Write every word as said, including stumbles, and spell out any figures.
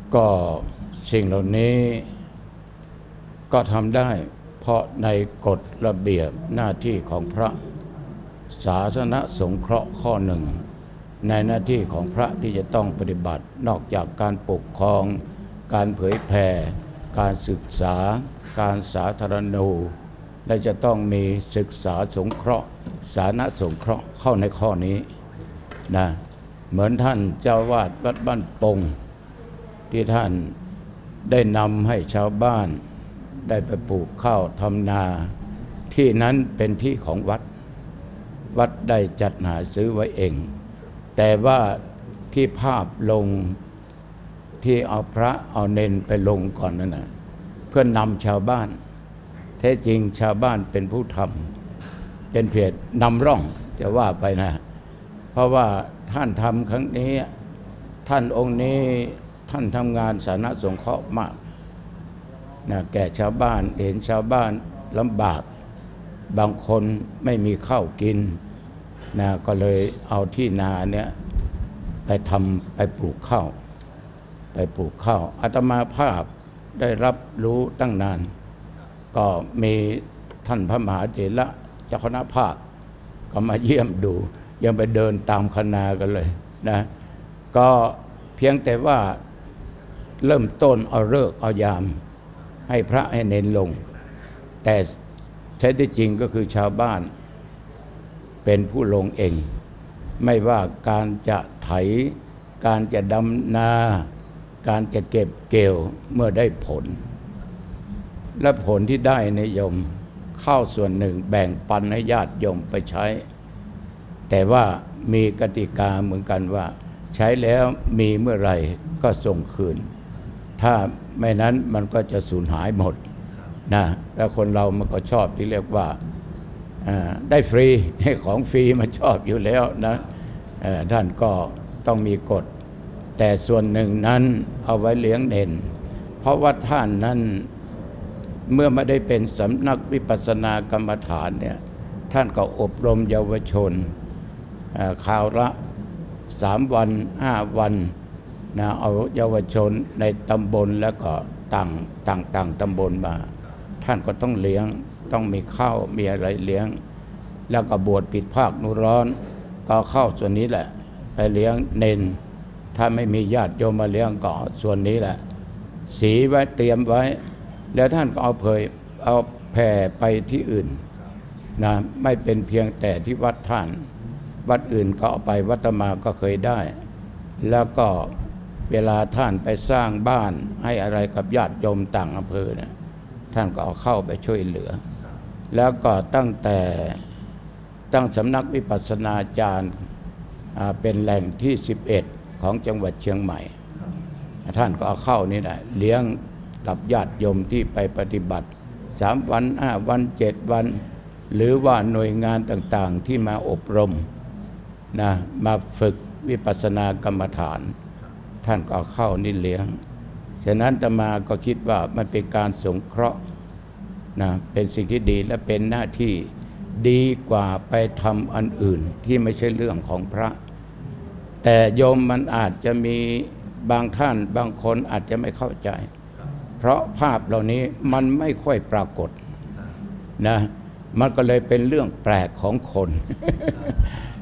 ก็สิ่งเหล่านี้ก็ทำได้เพราะในกฎระเบียบหน้าที่ของพระศาสนสงเคราะห์ข้อหนึ่งในหน้าที่ของพระที่จะต้องปฏิบัตินอกจากการปกครองการเผยแผ่การศึกษาการสาธารณูและจะต้องมีศึกษาสงเคราะห์สาธารณสงเคราะห์เข้าในข้อนี้นะเหมือนท่านเจ้าวาดวัดบ้านปงที่ท่านได้นำให้ชาวบ้านได้ไปปลูกข้าวทำนาที่นั้นเป็นที่ของวัดวัดได้จัดหาซื้อไว้เองแต่ว่าที่ภาพลงที่เอาพระเอาเนนไปลงก่อนนั่นนะเพื่อนนำชาวบ้านแท้จริงชาวบ้านเป็นผู้ทำเป็นเพียรนำร่องจะว่าไปนะเพราะว่าท่านทำครั้งนี้ท่านองค์นี้ท่านทำงานสาธารณสงเคราะห์มากนะแก่ชาวบ้านเห็นชาวบ้านลำบากบางคนไม่มีข้าวกินนะก็เลยเอาที่นาเนี่ยไปทำไปปลูกข้าวไปปลูกข้าวอาตมาภาพได้รับรู้ตั้งนานก็มีท่านพระมหาเถระเจ้าคณะภาคก็มาเยี่ยมดูยังไปเดินตามคณากันเลยนะก็เพียงแต่ว่าเริ่มต้นเอาฤกษ์เอายามให้พระให้เน้นลงแต่แท้ที่จริงก็คือชาวบ้านเป็นผู้ลงเองไม่ว่าการจะไถการจะดำนาการจะเก็บเกี่ยวเมื่อได้ผลและผลที่ได้ในโยมข้าวส่วนหนึ่งแบ่งปันให้ญาติโยมไปใช้แต่ว่ามีกติกาเหมือนกันว่าใช้แล้วมีเมื่อไหร่ก็ส่งคืนถ้าไม่นั้นมันก็จะสูญหายหมดนะแล้วคนเรามันก็ชอบที่เรียกว่าได้ฟรีให้ของฟรีมันชอบอยู่แล้วนะท่านก็ต้องมีกฎแต่ส่วนหนึ่งนั้นเอาไว้เลี้ยงเน้นเพราะว่าท่านนั้นเมื่อไม่ได้เป็นสำนักวิปัสสนากรรมฐานเนี่ยท่านก็อบรมเยาวชนคราวละสามวันห้าวันนะเอาเยาวชนในตำบลแล้วก็ต่างต่างต่างตำบลมาท่านก็ต้องเลี้ยงต้องมีข้าวมีอะไรเลี้ยงแล้วก็บวชปิดภาคนุร้อนก็เข้าส่วนนี้แหละไปเลี้ยงเนนถ้าไม่มีญาติโยมมาเลี้ยงก็ส่วนนี้แหละสีไว้เตรียมไว้แล้วท่านก็เอาเผยเอาแผ่ไปที่อื่นนะไม่เป็นเพียงแต่ที่วัดท่านวัดอื่นก็เอาไปวัดมาก็เคยได้แล้วก็เวลาท่านไปสร้างบ้านให้อะไรกับญาติโยมต่างอำเภอเนี่ยท่านก็เอาเข้าไปช่วยเหลือแล้วก็ตั้งแต่ตั้งสำนักวิปัสสนาจารย์เป็นแหล่งที่สิบเอ็ดของจังหวัดเชียงใหม่ท่านก็เอาเข้านี่แหละเลี้ยงกับญาติโยมที่ไปปฏิบัติสามวันห้าวันเจ็ดวันหรือว่าหน่วยงานต่างๆที่มาอบรมนะมาฝึกวิปัสสนากรรมฐานท่านก็เอาเข้านี่เลี้ยงฉะนั้นอาตมาก็คิดว่ามันเป็นการสงเคราะห์นะเป็นสิ่งที่ดีและเป็นหน้าที่ดีกว่าไปทำอันอื่นที่ไม่ใช่เรื่องของพระแต่โยมมันอาจจะมีบางท่านบางคนอาจจะไม่เข้าใจเพราะภาพเหล่านี้มันไม่ค่อยปรากฏนะมันก็เลยเป็นเรื่องแปลกของคน